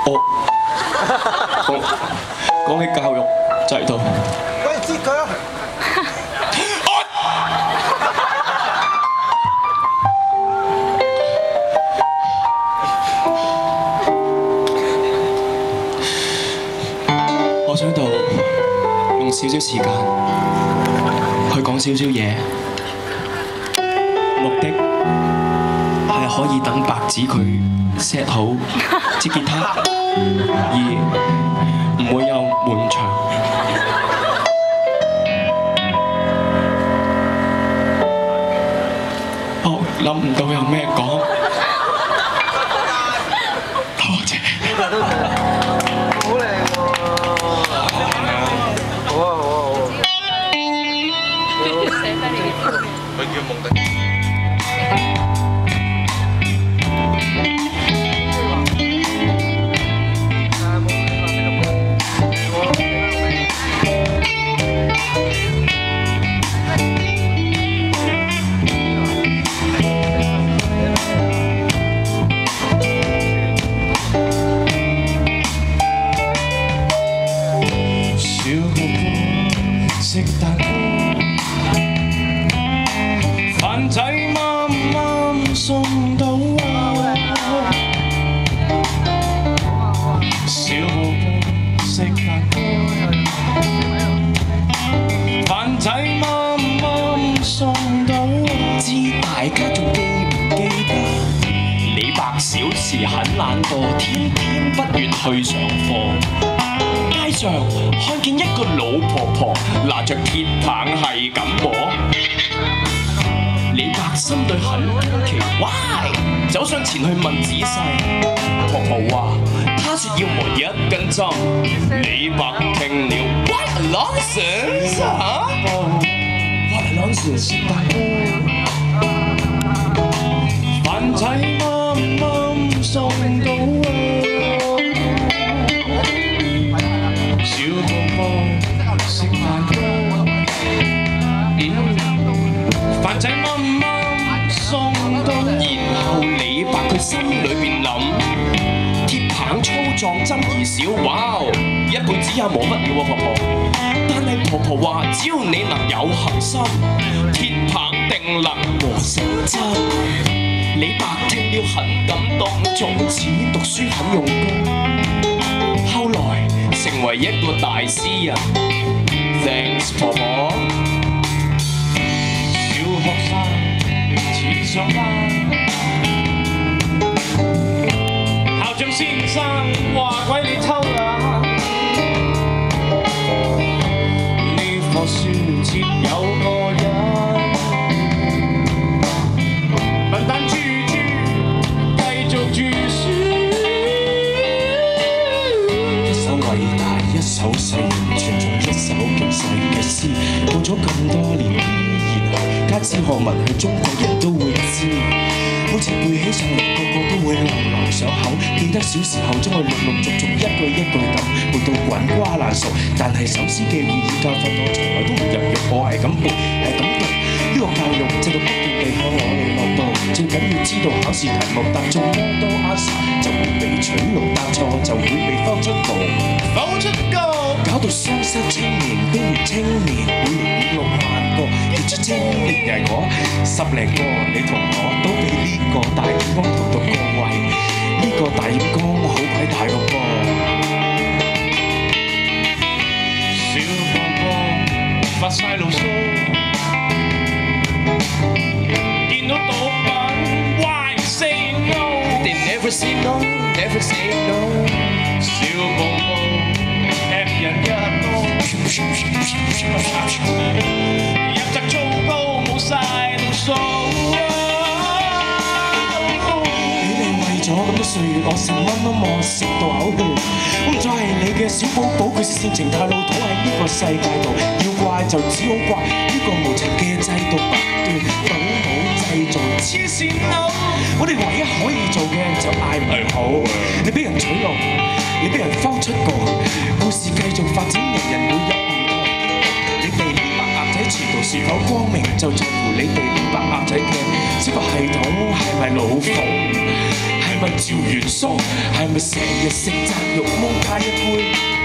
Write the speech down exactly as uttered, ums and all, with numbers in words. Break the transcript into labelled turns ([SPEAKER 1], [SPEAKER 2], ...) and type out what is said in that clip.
[SPEAKER 1] 我講講起教育制度，
[SPEAKER 2] 喂，接佢啊！
[SPEAKER 1] 我想度用少少時間去講少少嘢，目的係可以等白紙佢 set 好支吉他，而唔會有悶場。我諗唔到有咩講，多謝。
[SPEAKER 2] 好靚喎！好啊好啊好啊！佢叫夢迪。
[SPEAKER 1] 食蛋糕，飯仔啱啱送到啊！小寶寶食蛋糕，飯仔啱啱送到啊！知大家仲記唔記得？李白小時很懶惰，天天不願去上課。街上看見一個老婆婆拿着鐵棒係咁摸，李白心裏很奇怪，走上前去問仔細。婆婆話：她說要磨一根針。李白聽了 ，What a nonsense 嚇 ！What a nonsense 大哥，飯仔啱啱送到啊！食蛋糕，飯仔啱啱送到，然後李白佢心裏邊諗，鐵棒粗壯針兒少，哇！一輩子也磨不了喎婆婆。但係婆婆話，只要你能有恒心，鐵棒定能磨成針。李白聽了很感動，從此讀書很用功，後來成為一個大詩人。Thanks 婆婆。小學生似上班，校長先生話鬼你偷懶，呢課書切有個人，笨蛋豬豬繼續著書，一首偉大一首細傳頌一首極細嘅詩，過咗咁多年，然後家之學問係中國人都會知，好似背起上嚟個個都會朗朗上口。記得小時候將佢陸陸續續一句一句咁背到滾瓜爛熟，但係首詩嘅意義教訓我從來都唔入肉，我係咁背係咁讀。呢個教育制度不斷地向我哋落道，最緊要知道考試題目答中多多 answer 就會被取錄，答錯就會被放出局，放出局，搞到雙失青年，邊緣青年每年五六萬個，傑出青年係我十零個，你同我都比呢個大染缸同讀個位，呢、這個大染缸好鬼大個噃。小哥哥發晒牢騷，見到毒品 Why say no They never say no Never say no 小哥哥吃人一刀，入閘糟糕冇晒到數。俾你為咗咁多歲月，我成蚊都冇食到口血，我唔再係你嘅小寶寶，佢煽情太老土喺呢個世界度，要怪就只好怪呢個無情嘅制度不斷倒模製造黐線佬。我哋唯一可以做嘅就嗌唔好，你俾人取錄，你俾人放出過，故事繼續發展，人人會有唔同。你哋呢白鴨仔前途是否光明，就在乎你哋呢白鴨仔嘅消化系統係咪老馮，係咪豬照元素，係咪成日食摘肉芒加一杯？